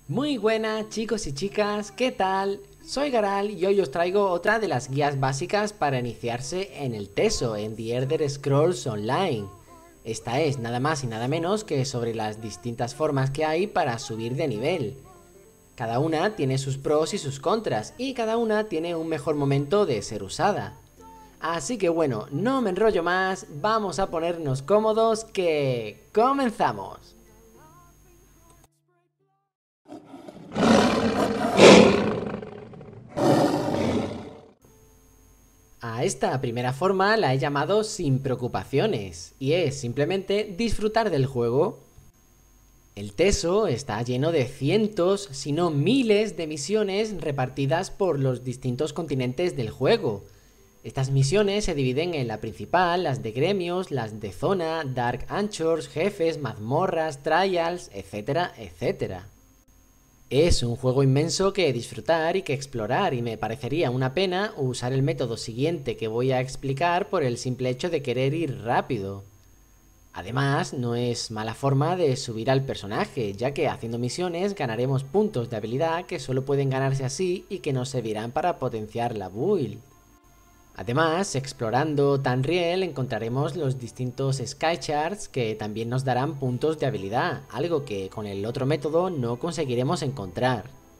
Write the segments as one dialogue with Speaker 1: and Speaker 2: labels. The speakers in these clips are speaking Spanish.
Speaker 1: Muy buenas chicos y chicas, ¿qué tal? Soy Garal y hoy os traigo otra de las guías básicas para iniciarse en el TESO, en The Elder Scrolls Online. Esta es nada más y nada menos que sobre las distintas formas que hay para subir de nivel. Cada una tiene sus pros y sus contras, y cada una tiene un mejor momento de ser usada. Así que bueno, no me enrollo más, vamos a ponernos cómodos que... ¡comenzamos! A esta primera forma la he llamado sin preocupaciones, y es simplemente disfrutar del juego. El TESO está lleno de cientos, si no miles de misiones repartidas por los distintos continentes del juego. Estas misiones se dividen en la principal, las de gremios, las de zona, Dark Anchors, jefes, mazmorras, trials, etcétera, etcétera. Es un juego inmenso que disfrutar y que explorar, y me parecería una pena usar el método siguiente que voy a explicar por el simple hecho de querer ir rápido. Además, no es mala forma de subir al personaje, ya que haciendo misiones ganaremos puntos de habilidad que solo pueden ganarse así y que nos servirán para potenciar la build. Además, explorando Tamriel encontraremos los distintos Skycharts que también nos darán puntos de habilidad, algo que con el otro método no conseguiremos encontrar.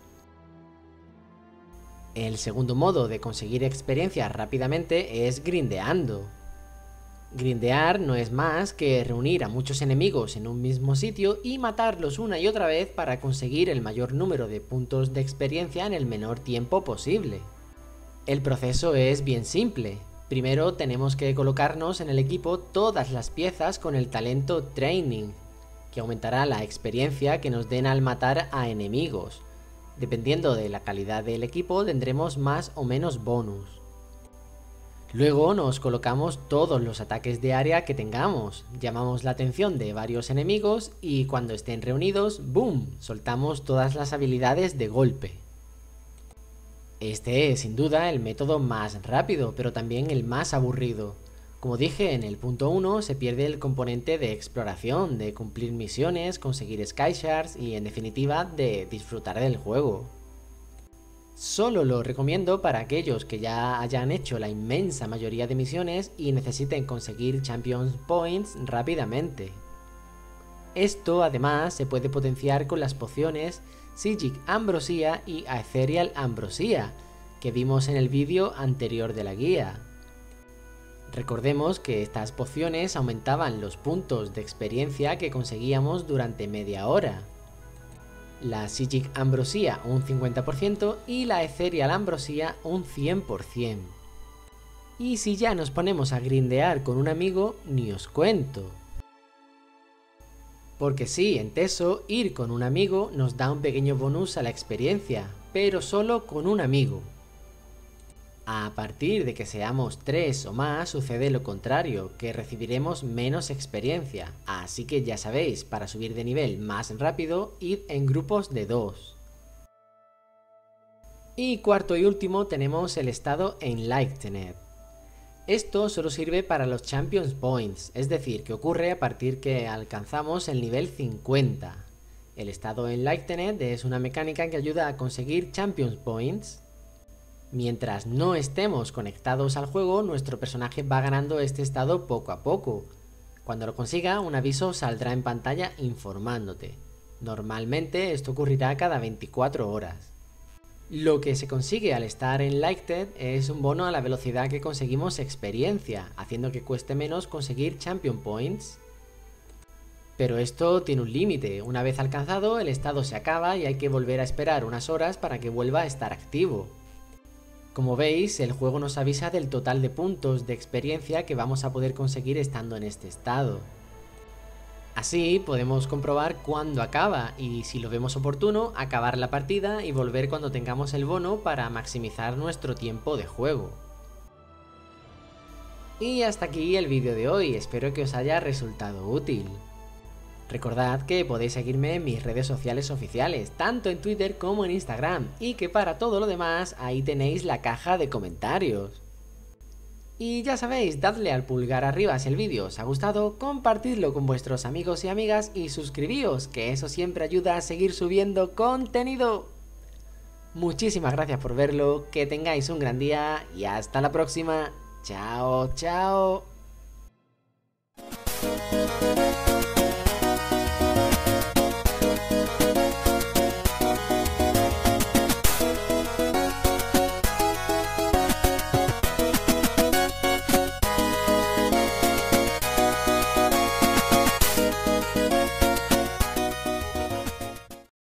Speaker 1: El segundo modo de conseguir experiencia rápidamente es grindeando. Grindear no es más que reunir a muchos enemigos en un mismo sitio y matarlos una y otra vez para conseguir el mayor número de puntos de experiencia en el menor tiempo posible. El proceso es bien simple. Primero tenemos que colocarnos en el equipo todas las piezas con el talento Training, que aumentará la experiencia que nos den al matar a enemigos. Dependiendo de la calidad del equipo tendremos más o menos bonus. Luego nos colocamos todos los ataques de área que tengamos, llamamos la atención de varios enemigos y cuando estén reunidos, ¡boom!, soltamos todas las habilidades de golpe. Este es sin duda el método más rápido, pero también el más aburrido. Como dije en el punto 1, se pierde el componente de exploración, de cumplir misiones, conseguir Skycharts y en definitiva de disfrutar del juego. Solo lo recomiendo para aquellos que ya hayan hecho la inmensa mayoría de misiones y necesiten conseguir Champions Points rápidamente. Esto además se puede potenciar con las pociones Psijic Ambrosía y Aetherial Ambrosía, que vimos en el vídeo anterior de la guía. Recordemos que estas pociones aumentaban los puntos de experiencia que conseguíamos durante media hora. La Psijic Ambrosía un 50% y la Aetherial Ambrosía un 100%. Y si ya nos ponemos a grindear con un amigo, ni os cuento. Porque sí, en TESO, ir con un amigo nos da un pequeño bonus a la experiencia, pero solo con un amigo. A partir de que seamos 3 o más sucede lo contrario, que recibiremos menos experiencia, así que ya sabéis, para subir de nivel más rápido, id en grupos de 2. Y cuarto y último tenemos el estado Enlightened. Esto solo sirve para los Champions Points, es decir, que ocurre a partir que alcanzamos el nivel 50. El estado Enlightened es una mecánica que ayuda a conseguir Champions Points. Mientras no estemos conectados al juego, nuestro personaje va ganando este estado poco a poco. Cuando lo consiga, un aviso saldrá en pantalla informándote. Normalmente esto ocurrirá cada 24 horas. Lo que se consigue al estar en Enlightened es un bono a la velocidad que conseguimos experiencia, haciendo que cueste menos conseguir Champion Points. Pero esto tiene un límite, una vez alcanzado el estado se acaba y hay que volver a esperar unas horas para que vuelva a estar activo. Como veis, el juego nos avisa del total de puntos de experiencia que vamos a poder conseguir estando en este estado. Así podemos comprobar cuándo acaba y, si lo vemos oportuno, acabar la partida y volver cuando tengamos el bono para maximizar nuestro tiempo de juego. Y hasta aquí el vídeo de hoy, espero que os haya resultado útil. Recordad que podéis seguirme en mis redes sociales oficiales, tanto en Twitter como en Instagram, y que para todo lo demás ahí tenéis la caja de comentarios. Y ya sabéis, dadle al pulgar arriba si el vídeo os ha gustado, compartidlo con vuestros amigos y amigas y suscribíos, que eso siempre ayuda a seguir subiendo contenido. Muchísimas gracias por verlo, que tengáis un gran día y hasta la próxima. Chao, chao.